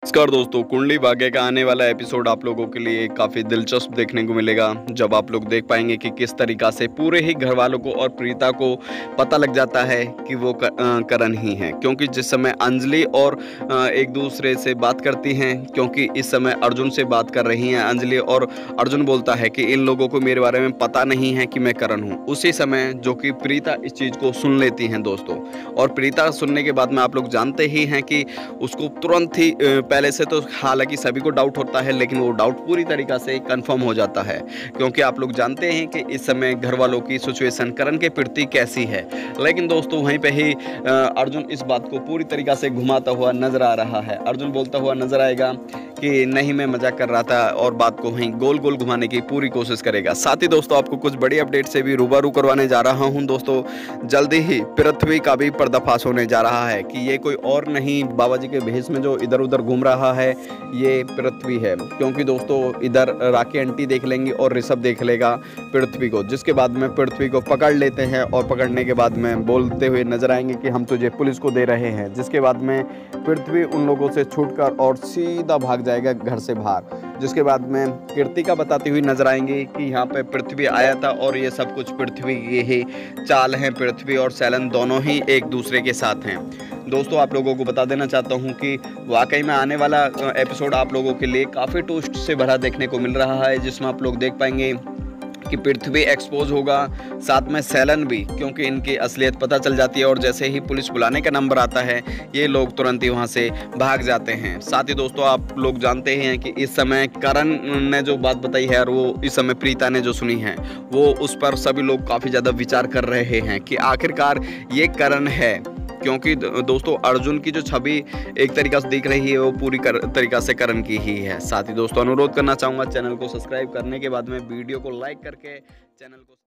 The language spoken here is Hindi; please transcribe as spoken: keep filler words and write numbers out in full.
नमस्कार दोस्तों, कुंडली भाग्य का आने वाला एपिसोड आप लोगों के लिए काफ़ी दिलचस्प देखने को मिलेगा। जब आप लोग देख पाएंगे कि किस तरीक़ा से पूरे ही घर वालों को और प्रीता को पता लग जाता है कि वो करण ही हैं, क्योंकि जिस समय अंजलि और एक दूसरे से बात करती हैं, क्योंकि इस समय अर्जुन से बात कर रही हैं अंजलि, और अर्जुन बोलता है कि इन लोगों को मेरे बारे में पता नहीं है कि मैं करण हूँ। उसी समय जो कि प्रीता इस चीज़ को सुन लेती हैं दोस्तों, और प्रीता सुनने के बाद में आप लोग जानते ही हैं कि उसको तुरंत ही पहले से तो हालांकि सभी को डाउट होता है, लेकिन वो डाउट पूरी तरीक़ा से कंफर्म हो जाता है, क्योंकि आप लोग जानते हैं कि इस समय घर वालों की सिचुएशन करण के प्रति कैसी है। लेकिन दोस्तों वहीं पे ही अर्जुन इस बात को पूरी तरीक़ा से घुमाता हुआ नजर आ रहा है। अर्जुन बोलता हुआ नजर आएगा कि नहीं, मैं मजाक कर रहा था, और बात को वहीं गोल गोल घुमाने की पूरी कोशिश करेगा। साथ ही दोस्तों आपको कुछ बड़ी अपडेट से भी रूबरू करवाने जा रहा हूं दोस्तों। जल्दी ही पृथ्वी का भी पर्दाफाश होने जा रहा है कि ये कोई और नहीं, बाबा जी के भेष में जो इधर उधर घूम रहा है ये पृथ्वी है। क्योंकि दोस्तों इधर राखी आंटी देख लेंगी और ऋषभ देख लेगा पृथ्वी को, जिसके बाद में पृथ्वी को पकड़ लेते हैं, और पकड़ने के बाद में बोलते हुए नजर आएंगे कि हम तुझे पुलिस को दे रहे हैं। जिसके बाद में पृथ्वी उन लोगों से छूटकर और सीधा भाग जाएगा घर से बाहर। जिसके बाद में कृतिका बताती हुई नजर आएंगी कि यहाँ पे पृथ्वी आया था और ये सब कुछ पृथ्वी की ही चाल है। पृथ्वी और सैलन दोनों ही एक दूसरे के साथ हैं। दोस्तों आप लोगों को बता देना चाहता हूँ कि वाकई में आने वाला एपिसोड आप लोगों के लिए काफ़ी ट्विस्ट से भरा देखने को मिल रहा है, जिसमें आप लोग देख पाएंगे कि पृथ्वी एक्सपोज होगा, साथ में सैलन भी, क्योंकि इनकी असलियत पता चल जाती है, और जैसे ही पुलिस बुलाने का नंबर आता है ये लोग तुरंत ही वहां से भाग जाते हैं। साथ ही दोस्तों आप लोग जानते हैं कि इस समय करण ने जो बात बताई है और वो इस समय प्रीता ने जो सुनी है, वो उस पर सभी लोग काफ़ी ज़्यादा विचार कर रहे हैं कि आखिरकार ये करण है। क्योंकि दोस्तों अर्जुन की जो छवि एक तरीक़ा से दिख रही है वो पूरी कर, तरीक़ा से करण की ही है। साथ ही दोस्तों अनुरोध करना चाहूँगा चैनल को सब्सक्राइब करने के बाद में वीडियो को लाइक करके चैनल को